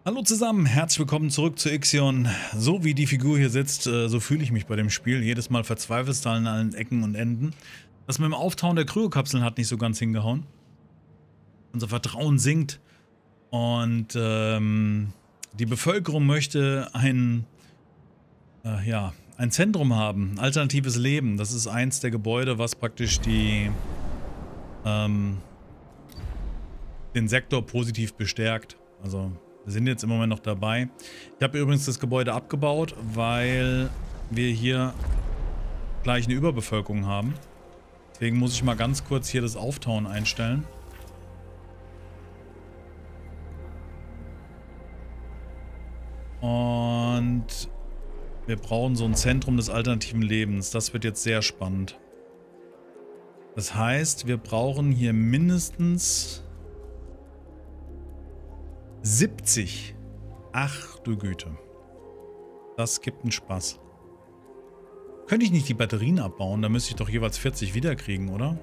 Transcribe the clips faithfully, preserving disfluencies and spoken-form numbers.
Hallo zusammen, herzlich willkommen zurück zu Ixion. So wie die Figur hier sitzt, äh, so fühle ich mich bei dem Spiel. Jedes Mal verzweifelst du an allen Ecken und Enden. Das mit dem Auftauen der Kryokapseln hat nicht so ganz hingehauen. Unser Vertrauen sinkt. Und ähm, die Bevölkerung möchte ein, äh, ja, ein Zentrum haben, ein alternatives Leben. Das ist eins der Gebäude, was praktisch die, ähm, den Sektor positiv bestärkt. Also wir sind jetzt im Moment noch dabei. Ich habe übrigens das Gebäude abgebaut, weil wir hier gleich eine Überbevölkerung haben. Deswegen muss ich mal ganz kurz hier das Auftauen einstellen. Und wir brauchen so ein Zentrum des alternativen Lebens. Das wird jetzt sehr spannend. Das heißt, wir brauchen hier mindestens siebzig. Ach du Güte. Das gibt einen Spaß. Könnte ich nicht die Batterien abbauen? Da müsste ich doch jeweils vierzig wiederkriegen, oder?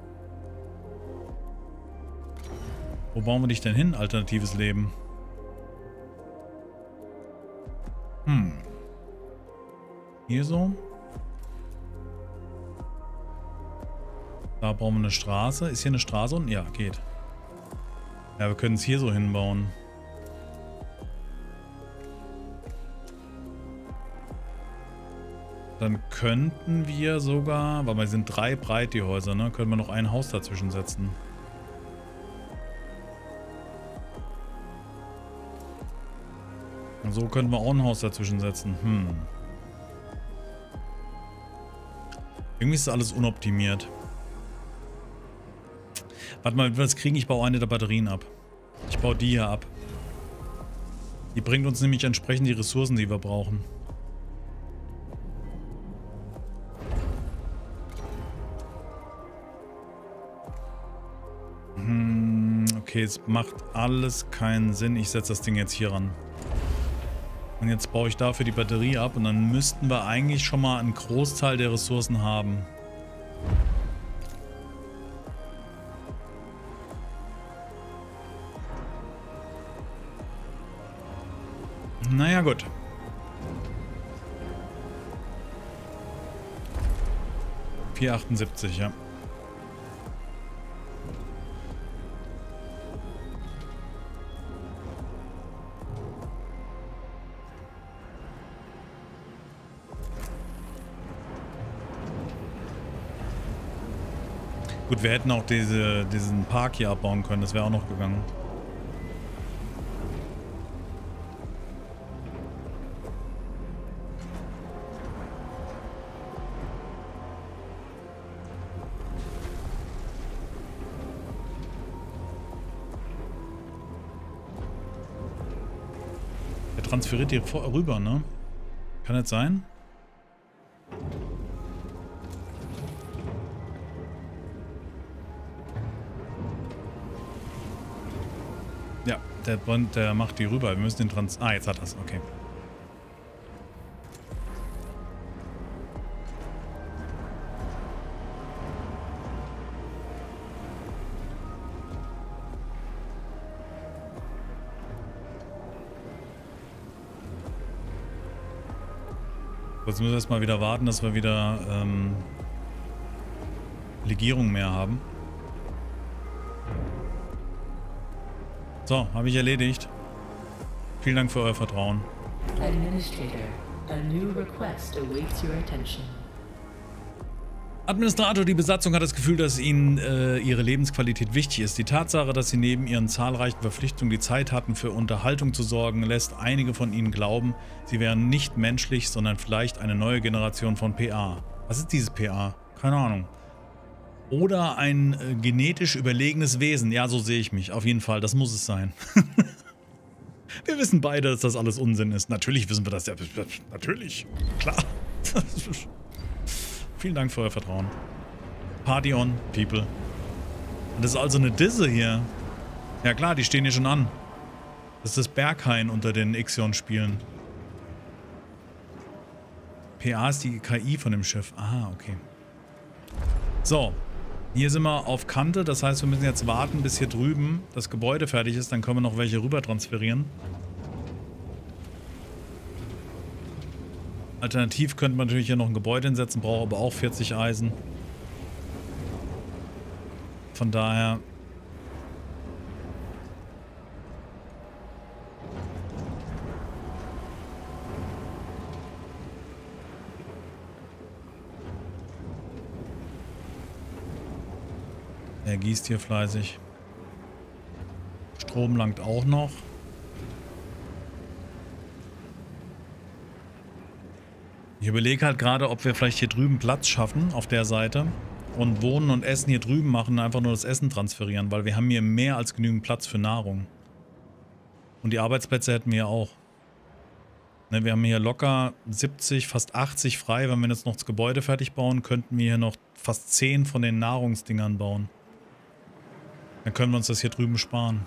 Wo bauen wir dich denn hin, alternatives Leben? Hm. Hier so. Da brauchen wir eine Straße. Ist hier eine Straße unten? Ja, geht. Ja, wir können es hier so hinbauen. Dann könnten wir sogar, weil wir sind drei breit, die Häuser, ne? Können wir noch ein Haus dazwischen setzen. Und so können wir auch ein Haus dazwischen setzen. Hm. Irgendwie ist das alles unoptimiert. Warte mal, wenn wir das kriegen, ich baue eine der Batterien ab. Ich baue die hier ab. Die bringt uns nämlich entsprechend die Ressourcen, die wir brauchen. Okay, es macht alles keinen Sinn. Ich setze das Ding jetzt hier ran. Und jetzt baue ich dafür die Batterie ab und dann müssten wir eigentlich schon mal einen Großteil der Ressourcen haben. Naja, gut. vier Komma achtundsiebzig, ja. Gut, wir hätten auch diese, diesen Park hier abbauen können, das wäre auch noch gegangen. Der transferiert hier vor, rüber, ne? Kann das sein? Ja, der, der macht die rüber. Wir müssen den Trans... Ah, jetzt hat er es. Okay. Jetzt müssen wir erstmal wieder warten, dass wir wieder ähm, Legierung mehr haben. So, habe ich erledigt. Vielen Dank für euer Vertrauen. Administrator, a new request awaits your attention. Administrator, die Besatzung hat das Gefühl, dass ihnen äh, ihre Lebensqualität wichtig ist. Die Tatsache, dass sie neben ihren zahlreichen Verpflichtungen die Zeit hatten, für Unterhaltung zu sorgen, lässt einige von ihnen glauben, sie wären nicht menschlich, sondern vielleicht eine neue Generation von P A. Was ist dieses P A? Keine Ahnung. Oder ein äh, genetisch überlegenes Wesen. Ja, so sehe ich mich. Auf jeden Fall, das muss es sein. Wir wissen beide, dass das alles Unsinn ist. Natürlich wissen wir das. Ja, natürlich. Klar. Vielen Dank für euer Vertrauen. Party on, people. Und das ist also eine Disse hier. Ja klar, die stehen hier schon an. Das ist das Berghain unter den Ixion-Spielen. P A ist die K I von dem Schiff. Ah, okay. So. Hier sind wir auf Kante, das heißt, wir müssen jetzt warten, bis hier drüben das Gebäude fertig ist. Dann können wir noch welche rüber transferieren. Alternativ könnte man natürlich hier noch ein Gebäude hinsetzen, braucht aber auch vierzig Eisen. Von daher... Er gießt hier fleißig. Strom langt auch noch. Ich überlege halt gerade, ob wir vielleicht hier drüben Platz schaffen auf der Seite und Wohnen und Essen hier drüben machen, einfach nur das Essen transferieren, weil wir haben hier mehr als genügend Platz für Nahrung. Und die Arbeitsplätze hätten wir auch. Ne, wir haben hier locker siebzig, fast achtzig frei. Wenn wir jetzt noch das Gebäude fertig bauen, könnten wir hier noch fast zehn von den Nahrungsdingern bauen. Dann können wir uns das hier drüben sparen.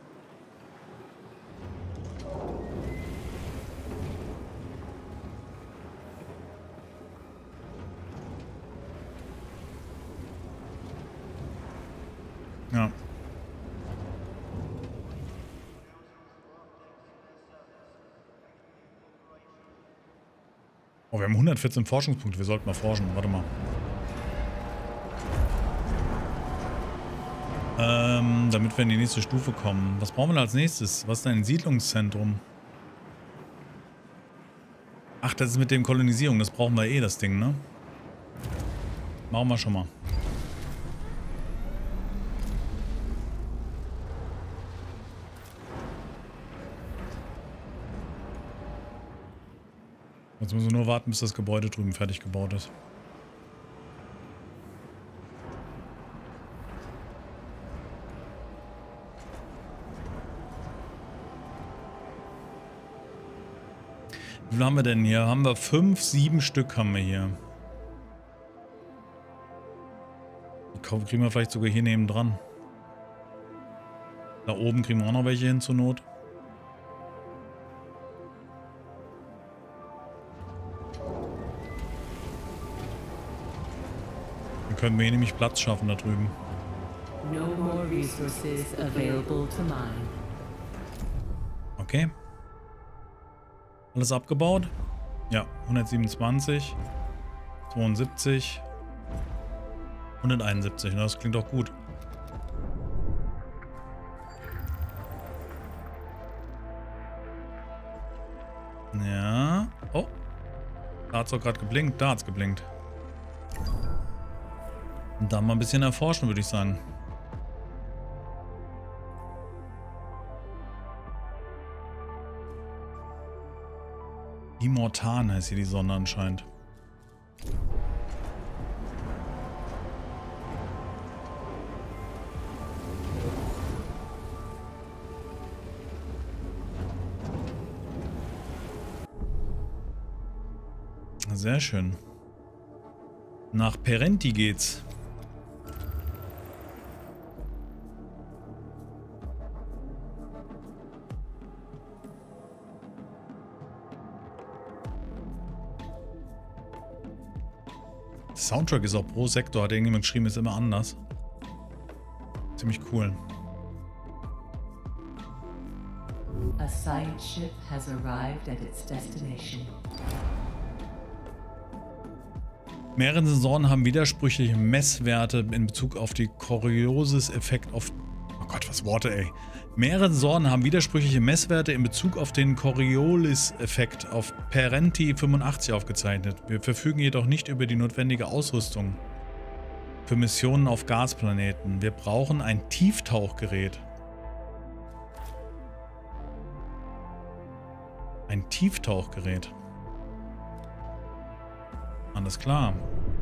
Ja. Oh, wir haben hundertvierzehn Forschungspunkte. Wir sollten mal forschen. Warte mal. Ähm, damit wir in die nächste Stufe kommen. Was brauchen wir als nächstes? Was ist denn ein Siedlungszentrum? Ach, das ist mit dem Kolonisierung. Das brauchen wir eh, das Ding, ne? Machen wir schon mal. Jetzt müssen wir nur warten, bis das Gebäude drüben fertig gebaut ist. Wie viel haben wir denn hier? Haben wir fünf, sieben Stück haben wir hier. Die kriegen wir vielleicht sogar hier neben dran. Da oben kriegen wir auch noch welche hin zur Not. Dann können wir hier nämlich Platz schaffen da drüben. No more resources available to mine. Okay. Alles abgebaut? Ja, hundertsiebenundzwanzig, zweiundsiebzig, hunderteinundsiebzig. Das klingt doch gut. Ja. Oh. Da hat es doch gerade geblinkt. Da hat es geblinkt. Und dann mal ein bisschen erforschen, würde ich sagen. Immortan heißt hier die Sonne anscheinend. Sehr schön. Nach Perenti geht's. Soundtrack ist auch pro Sektor, hat irgendjemand geschrieben, ist immer anders. Ziemlich cool. A science ship has arrived at its destination. Mehrere Sensoren haben widersprüchliche Messwerte in Bezug auf die Coriolis-Effekt auf... Oh Gott, was Worte, ey. Mehrere Sensoren haben widersprüchliche Messwerte in Bezug auf den Coriolis-Effekt auf Perenti fünfundachtzig aufgezeichnet. Wir verfügen jedoch nicht über die notwendige Ausrüstung für Missionen auf Gasplaneten. Wir brauchen ein Tieftauchgerät. Ein Tieftauchgerät. Alles klar.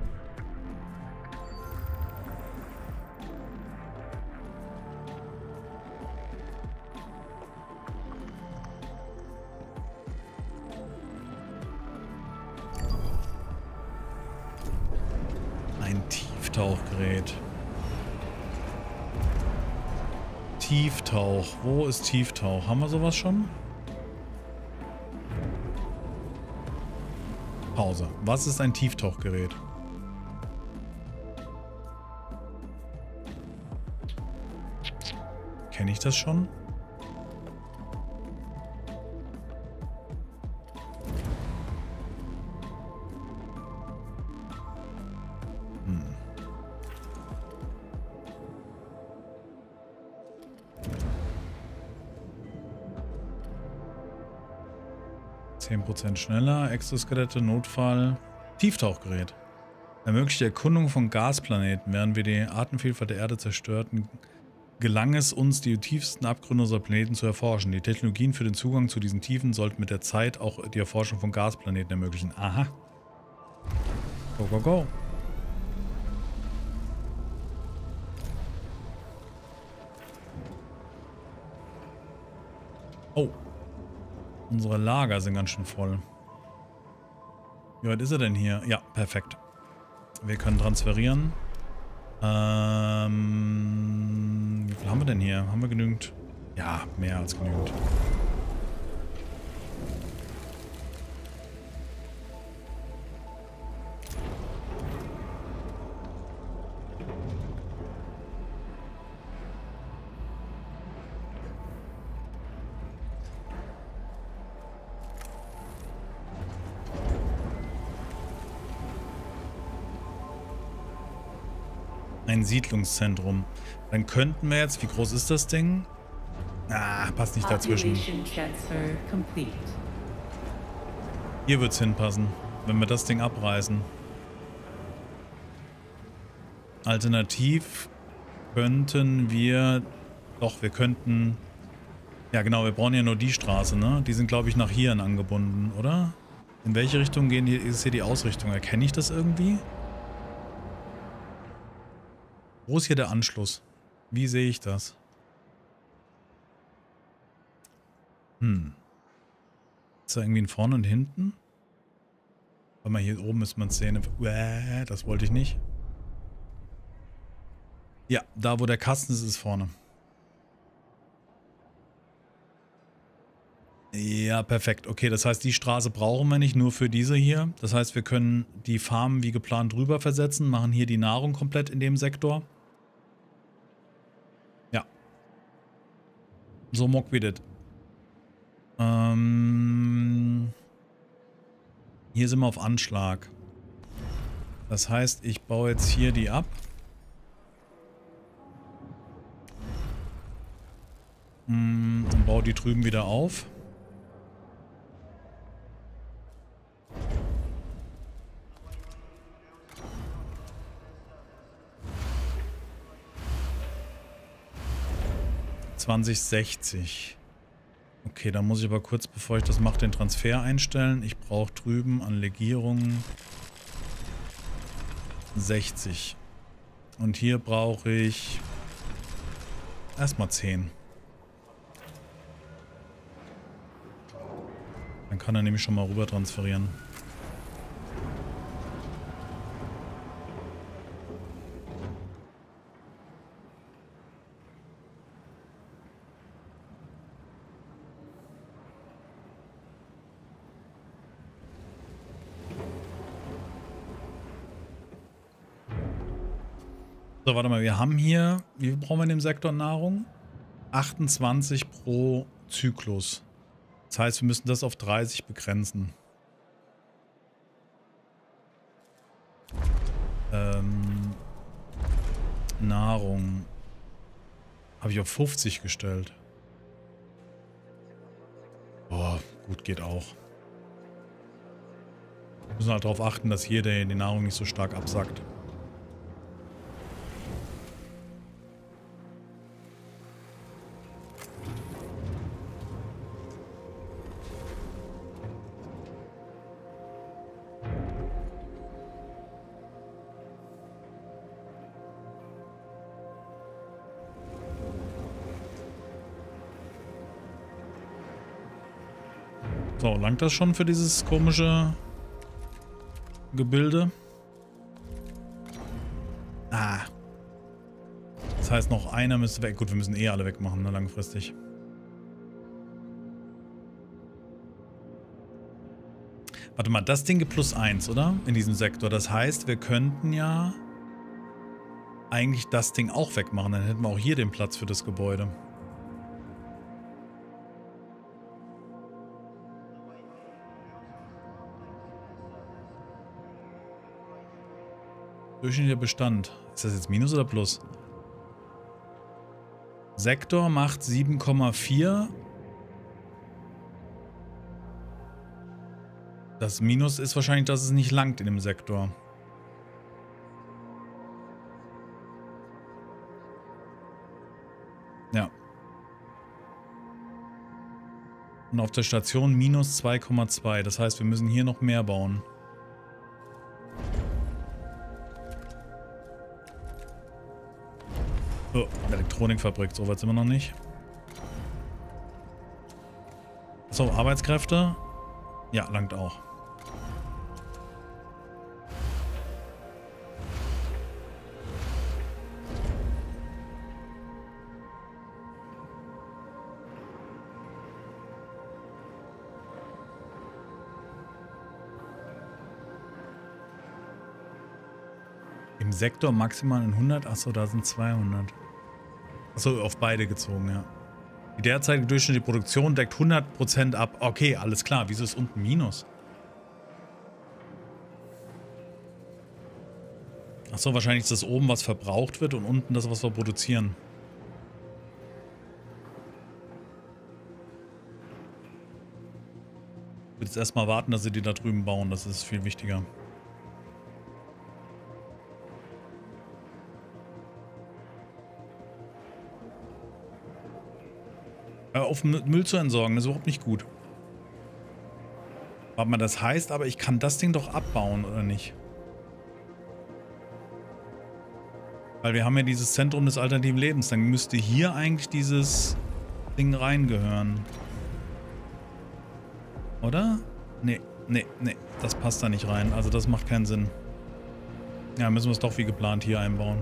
Ein Tieftauchgerät. Tieftauch. Wo ist Tieftauch? Haben wir sowas schon? Pause. Was ist ein Tieftauchgerät? Kenne ich das schon? zehn Prozent schneller. Exoskelette, Notfall. Tieftauchgerät. Ermöglicht die Erkundung von Gasplaneten. Während wir die Artenvielfalt der Erde zerstörten, gelang es uns, die tiefsten Abgründe unserer Planeten zu erforschen. Die Technologien für den Zugang zu diesen Tiefen sollten mit der Zeit auch die Erforschung von Gasplaneten ermöglichen. Aha. Go, go, go. Oh. Unsere Lager sind ganz schön voll. Wie weit ist er denn hier? Ja, perfekt. Wir können transferieren. Ähm, wie viel haben wir denn hier? Haben wir genügend? Ja, mehr als genügend. Ein Siedlungszentrum. Dann könnten wir jetzt, wie groß ist das Ding? Ah, passt nicht dazwischen. Hier wird es hinpassen, wenn wir das Ding abreißen. Alternativ könnten wir... Doch, wir könnten... Ja genau, wir brauchen ja nur die Straße, ne? Die sind, glaube ich, nach hier angebunden, oder? In welche Richtung gehen die, ist hier die Ausrichtung? Erkenne ich das irgendwie? Wo ist hier der Anschluss? Wie sehe ich das? Hm. Ist da irgendwie ein vorne und hinten? Warte mal, hier oben müsste man es sehen. Uäh, das wollte ich nicht. Ja, da wo der Kasten ist, ist vorne. Ja, perfekt. Okay, das heißt, die Straße brauchen wir nicht nur für diese hier. Das heißt, wir können die Farmen wie geplant rüber versetzen, machen hier die Nahrung komplett in dem Sektor. Ja. So mock wir das. Ähm, hier sind wir auf Anschlag. Das heißt, ich baue jetzt hier die ab. Und baue die drüben wieder auf. zwanzig sechzig. Okay, dann muss ich aber kurz, bevor ich das mache, den Transfer einstellen. Ich brauche drüben an Legierungen sechzig. Und hier brauche ich erstmal zehn. Dann kann er nämlich schon mal rüber transferieren. So, warte mal, wir haben hier, wie viel brauchen wir in dem Sektor Nahrung? achtundzwanzig pro Zyklus. Das heißt, wir müssen das auf dreißig begrenzen. Ähm, Nahrung habe ich auf fünfzig gestellt. Boah, gut, geht auch. Wir müssen halt darauf achten, dass hier der, die Nahrung nicht so stark absackt. So, langt das schon für dieses komische Gebilde? Ah. Das heißt, noch einer müsste weg. Gut, wir müssen eh alle wegmachen, ne, langfristig. Warte mal, das Ding gibt plus eins, oder? In diesem Sektor. Das heißt, wir könnten ja eigentlich das Ding auch wegmachen. Dann hätten wir auch hier den Platz für das Gebäude. Durchschnittlicher Bestand. Ist das jetzt Minus oder Plus? Sektor macht sieben Komma vier. Das Minus ist wahrscheinlich, dass es nicht langt in dem Sektor. Ja. Und auf der Station minus zwei Komma zwei. Das heißt, wir müssen hier noch mehr bauen. Oh, Elektronikfabrik, so weit sind wir noch nicht. So, Arbeitskräfte. Ja, langt auch. Im Sektor maximal in hundert. Achso, da sind zweihundert. Achso, auf beide gezogen, ja. Die derzeitige durchschnittliche Produktion deckt hundert Prozent ab. Okay, alles klar. Wieso ist unten Minus? Achso, wahrscheinlich ist das oben, was verbraucht wird und unten das, was wir produzieren. Ich würde jetzt erstmal warten, dass sie die da drüben bauen. Das ist viel wichtiger. Hör auf, Müll zu entsorgen, das ist überhaupt nicht gut. Warte mal, das heißt aber, ich kann das Ding doch abbauen, oder nicht? Weil wir haben ja dieses Zentrum des alternativen Lebens. Dann müsste hier eigentlich dieses Ding reingehören. Oder? Nee, nee, nee. Das passt da nicht rein. Also das macht keinen Sinn. Ja, müssen wir es doch wie geplant hier einbauen.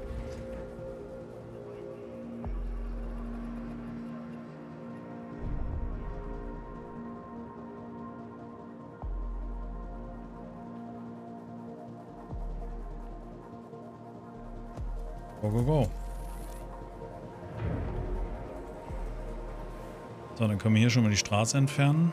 Go, go, go. So, dann können wir hier schon mal die Straße entfernen.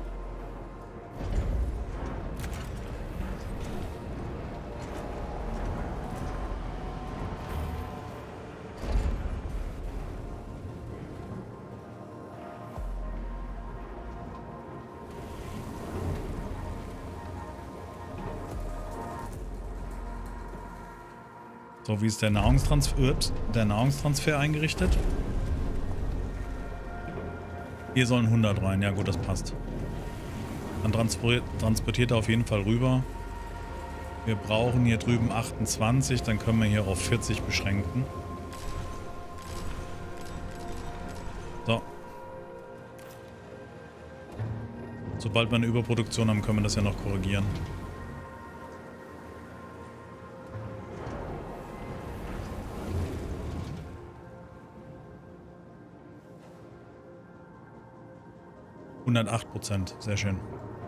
So, wie ist der Nahrungstransfer, der Nahrungstransfer eingerichtet? Hier sollen hundert rein. Ja gut, das passt. Dann transportiert er auf jeden Fall rüber. Wir brauchen hier drüben achtundzwanzig. Dann können wir hier auf vierzig beschränken. So. Sobald wir eine Überproduktion haben, können wir das ja noch korrigieren. hundertacht Prozent, sehr schön.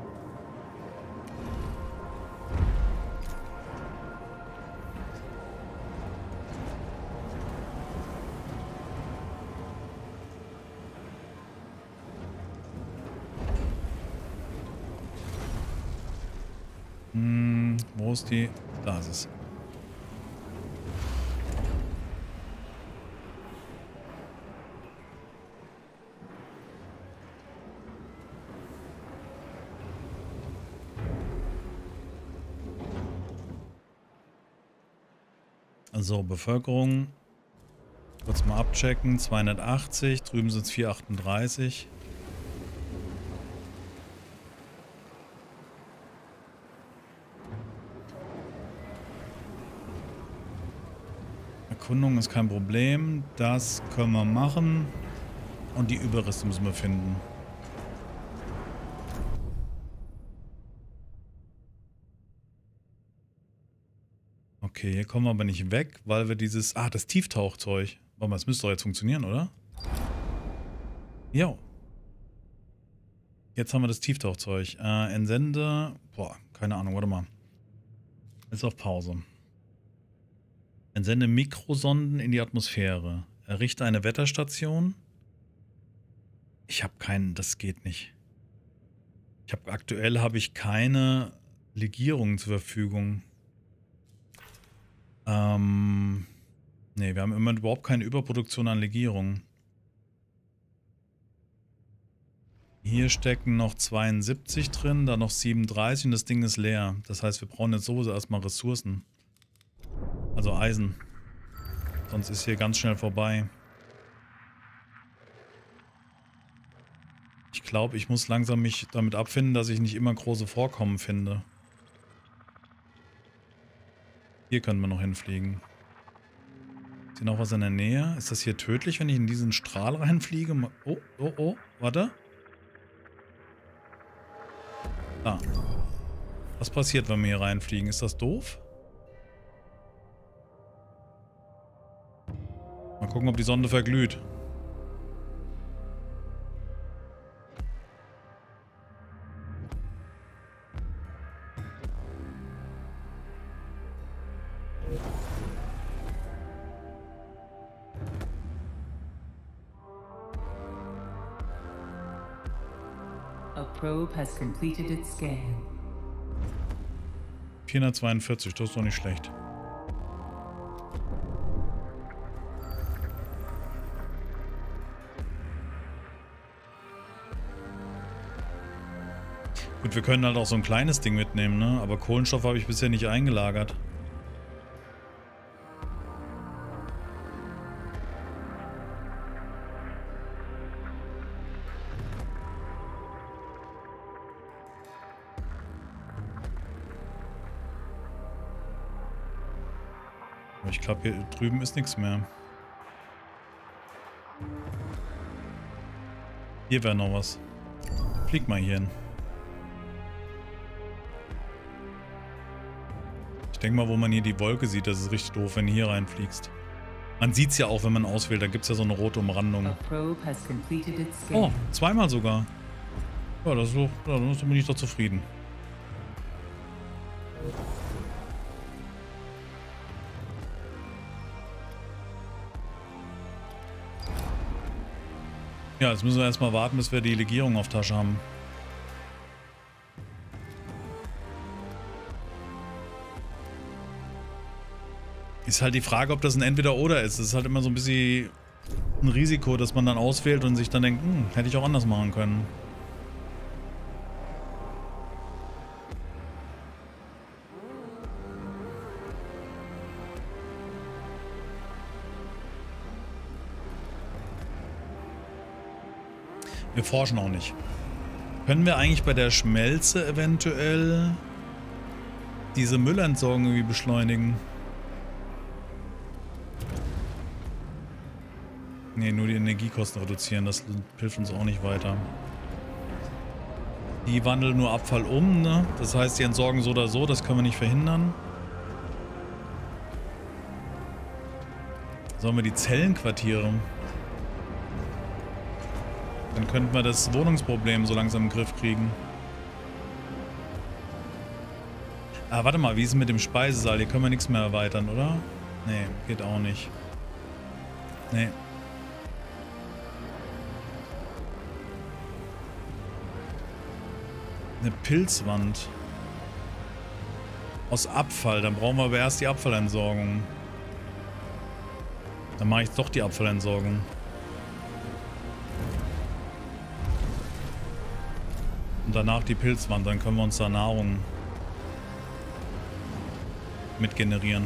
Hm, wo ist die? Da ist es. So, Bevölkerung. Kurz mal abchecken. zweihundertachtzig. Drüben sind es vierhundertachtunddreißig. Erkundung ist kein Problem. Das können wir machen. Und die Überreste müssen wir finden. Okay, hier kommen wir aber nicht weg, weil wir dieses... Ah, das Tieftauchzeug. Warte mal, das müsste doch jetzt funktionieren, oder? Jo. Jetzt haben wir das Tieftauchzeug. Äh, Entsende... Boah, keine Ahnung, warte mal. Ist auf Pause. Entsende Mikrosonden in die Atmosphäre. Errichte eine Wetterstation. Ich habe keinen... Das geht nicht. Ich habe... Aktuell habe ich keine Legierungen zur Verfügung. Ähm, nee, wir haben immer überhaupt keine Überproduktion an Legierungen. Hier stecken noch zweiundsiebzig drin, da noch siebenunddreißig und das Ding ist leer. Das heißt, wir brauchen jetzt sowieso erstmal Ressourcen. Also Eisen. Sonst ist hier ganz schnell vorbei. Ich glaube, ich muss langsam mich damit abfinden, dass ich nicht immer große Vorkommen finde. Hier können wir noch hinfliegen. Ist hier noch was in der Nähe? Ist das hier tödlich, wenn ich in diesen Strahl reinfliege? Oh, oh, oh, warte. Ah. Was passiert, wenn wir hier reinfliegen? Ist das doof? Mal gucken, ob die Sonde verglüht. A probe has completed its scan. vierhundertzweiundvierzig, das ist doch nicht schlecht. Gut, wir können halt auch so ein kleines Ding mitnehmen, ne? Aber Kohlenstoff habe ich bisher nicht eingelagert. Aber ich glaube, hier drüben ist nichts mehr. Hier wäre noch was. Flieg mal hier hin. Ich denke mal, wo man hier die Wolke sieht, das ist richtig doof, wenn du hier reinfliegst. Man sieht es ja auch, wenn man auswählt, da gibt es ja so eine rote Umrandung. Oh, zweimal sogar. Ja, das ist doch, ja, dann bin ich doch zufrieden. Ja, jetzt müssen wir erstmal warten, bis wir die Legierung auf Tasche haben. Ist halt die Frage, ob das ein Entweder-Oder ist. Es ist halt immer so ein bisschen ein Risiko, dass man dann auswählt und sich dann denkt, hm, hätte ich auch anders machen können. Wir forschen auch nicht. Können wir eigentlich bei der Schmelze eventuell diese Müllentsorgung irgendwie beschleunigen? Ne, nur die Energiekosten reduzieren, das hilft uns auch nicht weiter. Die wandeln nur Abfall um, ne? Das heißt, die entsorgen so oder so, das können wir nicht verhindern. Sollen wir die Zellenquartiere? Dann könnten wir das Wohnungsproblem so langsam im Griff kriegen. Ah, warte mal, wie ist es mit dem Speisesaal? Hier können wir nichts mehr erweitern, oder? Nee, geht auch nicht. Nee. Eine Pilzwand. Aus Abfall. Dann brauchen wir aber erst die Abfallentsorgung. Dann mache ich doch die Abfallentsorgung. Und danach die Pilzwand. Dann können wir uns da Nahrung mit generieren.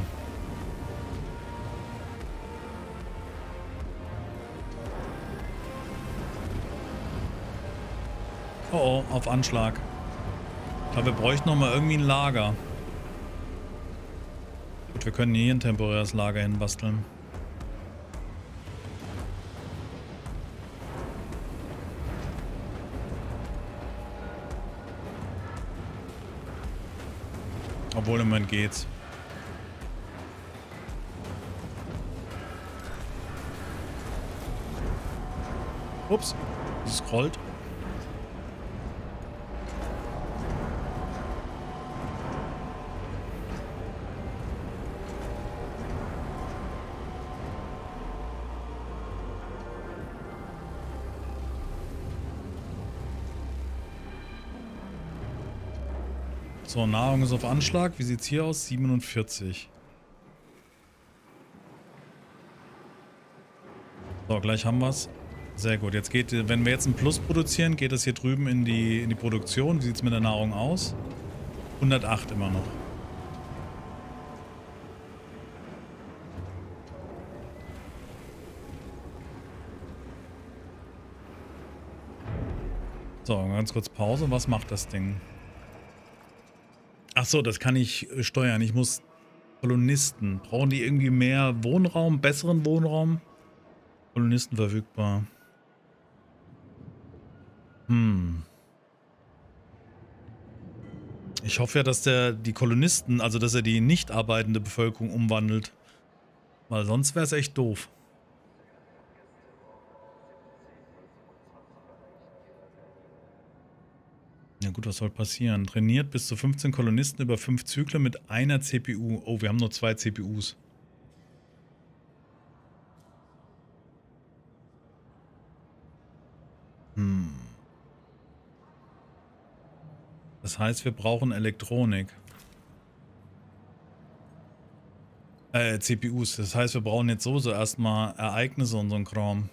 Oh oh, auf Anschlag. Ich glaube, wir bräuchten noch mal irgendwie ein Lager. Gut, wir können hier ein temporäres Lager hinbasteln. Obwohl im Moment geht's. Ups, es scrollt. So, Nahrung ist auf Anschlag. Wie sieht's hier aus? siebenundvierzig. So, gleich haben wir's. Sehr gut. Jetzt geht, wenn wir jetzt ein Plus produzieren, geht das hier drüben in die, in die Produktion. Wie sieht es mit der Nahrung aus? hundertacht immer noch. So, ganz kurz Pause. Was macht das Ding? Ach so, das kann ich steuern. Ich muss Kolonisten. Brauchen die irgendwie mehr Wohnraum, besseren Wohnraum? Kolonisten verfügbar. Hm. Ich hoffe ja, dass der die Kolonisten, also dass er die nicht arbeitende Bevölkerung umwandelt. Weil sonst wäre es echt doof. Ja gut, was soll passieren? Trainiert bis zu fünfzehn Kolonisten über fünf Zyklen mit einer C P U. Oh, wir haben nur zwei C P Us. Hm. Das heißt, wir brauchen Elektronik. Äh, C P Us. Das heißt, wir brauchen jetzt sowieso erstmal Ereignisse und so ein Kram.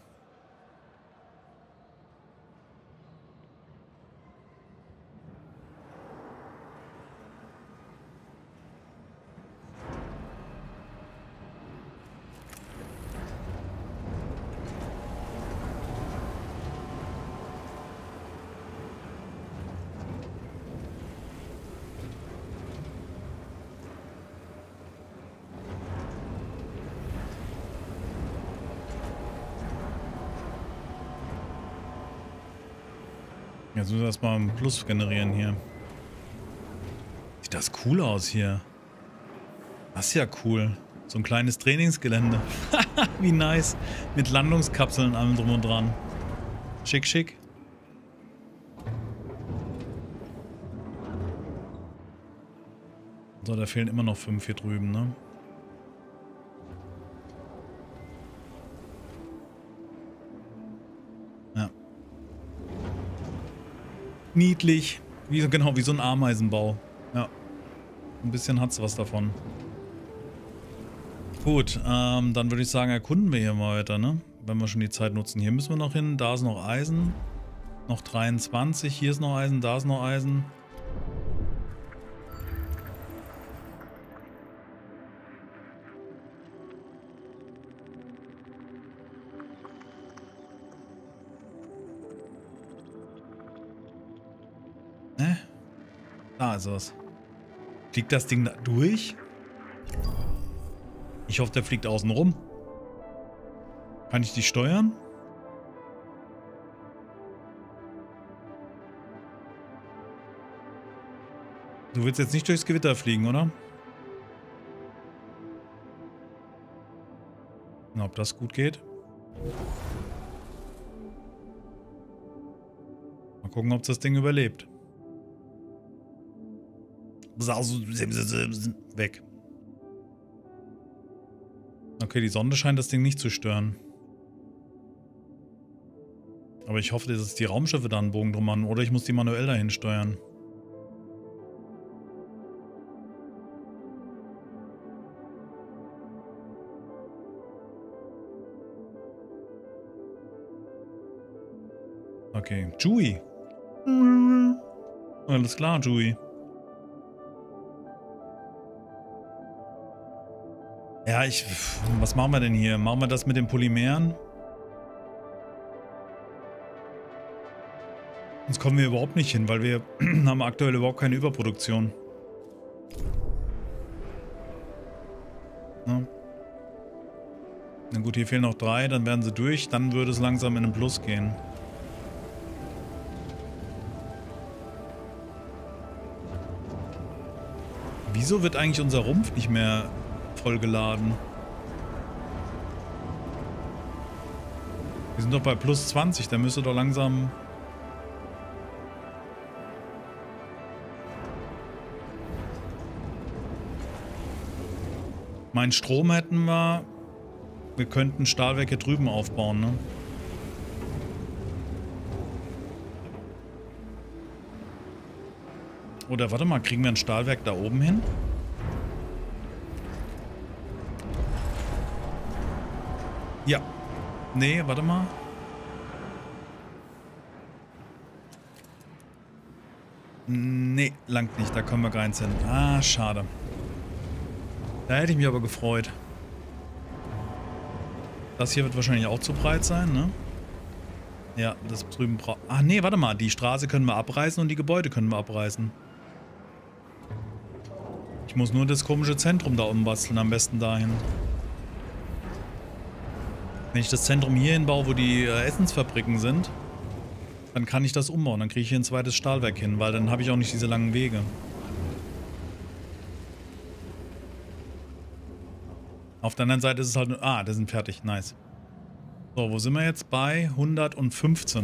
Jetzt müssen wir erstmal einen Plus generieren hier. Sieht das cool aus hier. Das ist ja cool. So ein kleines Trainingsgelände. Wie nice. Mit Landungskapseln allem drum und dran. Schick, schick. So, da fehlen immer noch fünf hier drüben, ne? Ja. Niedlich. Wie, genau, wie so ein Ameisenbau. Ja. Ein bisschen hat's was davon. Gut, ähm, dann würde ich sagen, erkunden wir hier mal weiter, ne? Wenn wir schon die Zeit nutzen. Hier müssen wir noch hin. Da ist noch Eisen. Noch dreiundzwanzig. Hier ist noch Eisen. Da ist noch Eisen. Ne? Da ist es. Fliegt das Ding da durch? Ich hoffe, der fliegt außen rum. Kann ich die steuern? Du willst jetzt nicht durchs Gewitter fliegen, oder? Na, ob das gut geht? Mal gucken, ob das Ding überlebt. Weg. Okay, die Sonde scheint das Ding nicht zu stören. Aber ich hoffe, dass die Raumschiffe da einen Bogen drum haben. Oder ich muss die manuell dahin steuern. Okay, Chewie. Alles klar, Chewie. Ja, ich... Was machen wir denn hier? Machen wir das mit den Polymeren? Sonst kommen wir überhaupt nicht hin, weil wir haben aktuell überhaupt keine Überproduktion. Na? Na gut, hier fehlen noch drei, dann werden sie durch, dann würde es langsam in den Plus gehen. Wieso wird eigentlich unser Rumpf nicht mehr vollgeladen? Wir sind doch bei plus zwanzig, da müsste doch langsam... Mein Strom hätten wir... Wir könnten Stahlwerke drüben aufbauen, ne? Oder warte mal, kriegen wir ein Stahlwerk da oben hin? Ja. Nee, warte mal. Nee, langt nicht. Da kommen wir gar nicht hin. Ah, schade. Da hätte ich mich aber gefreut. Das hier wird wahrscheinlich auch zu breit sein, ne? Ja, das drüben braucht... Ach nee, warte mal. Die Straße können wir abreißen und die Gebäude können wir abreißen. Ich muss nur das komische Zentrum da umbasteln. Am besten dahin. Wenn ich das Zentrum hier hinbaue, wo die äh, Essensfabriken sind, dann kann ich das umbauen. Dann kriege ich hier ein zweites Stahlwerk hin, weil dann habe ich auch nicht diese langen Wege. Auf der anderen Seite ist es halt nur... Ah, die sind fertig. Nice. So, wo sind wir jetzt? Bei hundertfünfzehn.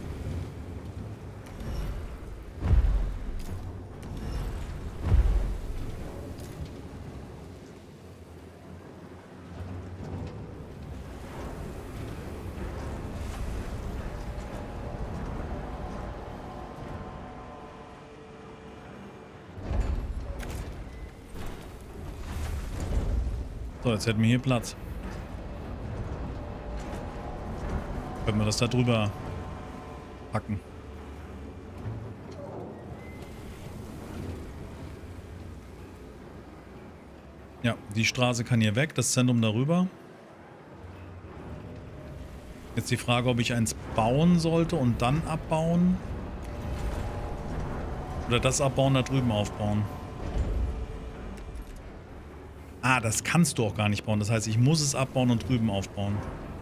So, jetzt hätten wir hier Platz. Können wir das da drüber packen. Ja, die Straße kann hier weg, das Zentrum darüber. Jetzt die Frage, ob ich eins bauen sollte und dann abbauen. Oder das abbauen, da drüben aufbauen. Ah, das kannst du auch gar nicht bauen. Das heißt, ich muss es abbauen und drüben aufbauen.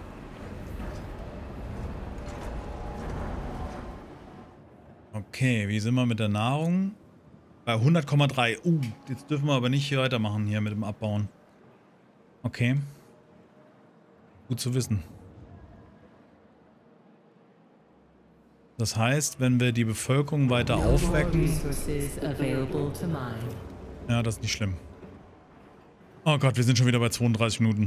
Okay, wie sind wir mit der Nahrung? Bei hundert Komma drei. Uh, jetzt dürfen wir aber nicht hier weitermachen hier mit dem Abbauen. Okay. Gut zu wissen. Das heißt, wenn wir die Bevölkerung weiter aufwecken... Ja, das ist nicht schlimm. Oh Gott, wir sind schon wieder bei zweiunddreißig Minuten.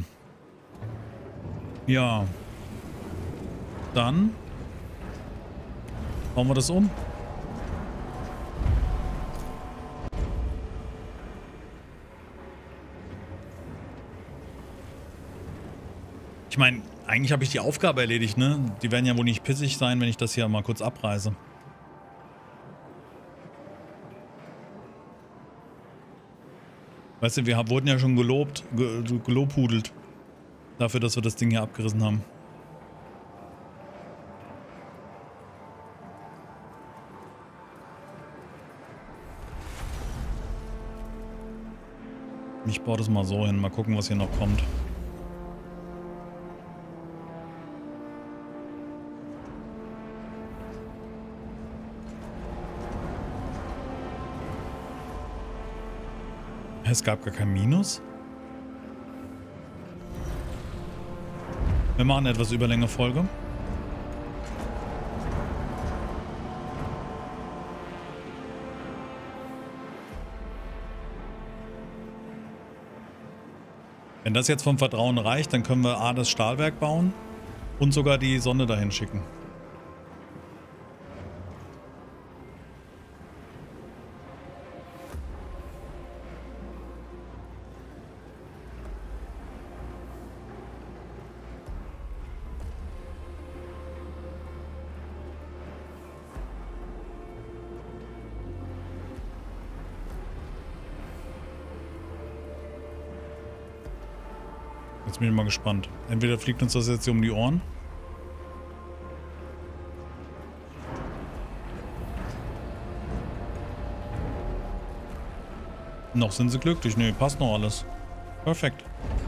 Ja. Dann bauen wir das um. Ich meine, eigentlich habe ich die Aufgabe erledigt, ne? Die werden ja wohl nicht pissig sein, wenn ich das hier mal kurz abreiße. Weißt du, wir wurden ja schon gelobt, ge gelobhudelt dafür, dass wir das Ding hier abgerissen haben. Ich baue das mal so hin, mal gucken, was hier noch kommt. Es gab gar kein Minus. Wir machen etwas Überlänge Folge. Wenn das jetzt vom Vertrauen reicht, dann können wir A, das Stahlwerk bauen und sogar die Sonne dahin schicken. Jetzt bin ich mal gespannt. Entweder fliegt uns das jetzt hier um die Ohren. Noch sind sie glücklich. Nee, passt noch alles. Perfekt.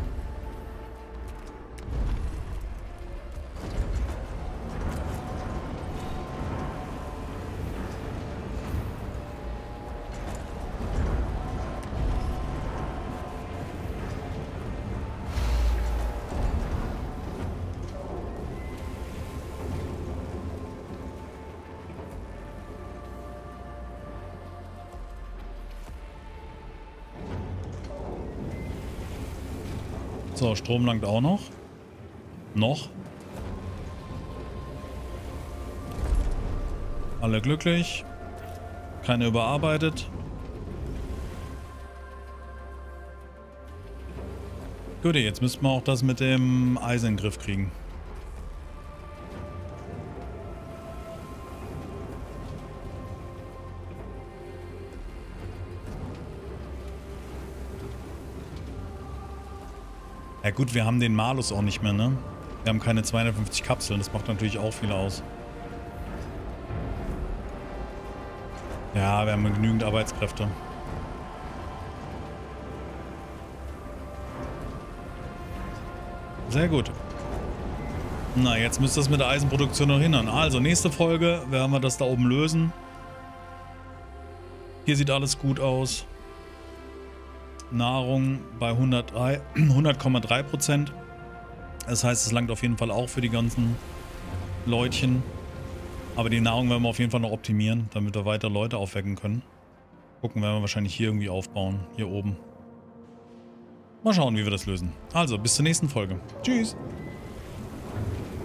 So, Strom langt auch noch. Noch. Alle glücklich. Keine überarbeitet. Gut, jetzt müssten wir auch das mit dem Eisen in den Griff kriegen. Ja gut, wir haben den Malus auch nicht mehr, ne? Wir haben keine zweihundertfünfzig Kapseln, das macht natürlich auch viel aus. Ja, wir haben genügend Arbeitskräfte. Sehr gut. Na, jetzt müsste das mit der Eisenproduktion noch hindern. Also, nächste Folge werden wir das da oben lösen. Hier sieht alles gut aus. Nahrung bei hundert Komma drei Prozent. Das heißt, es langt auf jeden Fall auch für die ganzen Leutchen. Aber die Nahrung werden wir auf jeden Fall noch optimieren, damit wir weiter Leute aufwecken können. Gucken werden wir wahrscheinlich hier irgendwie aufbauen. Hier oben. Mal schauen, wie wir das lösen. Also, bis zur nächsten Folge. Tschüss.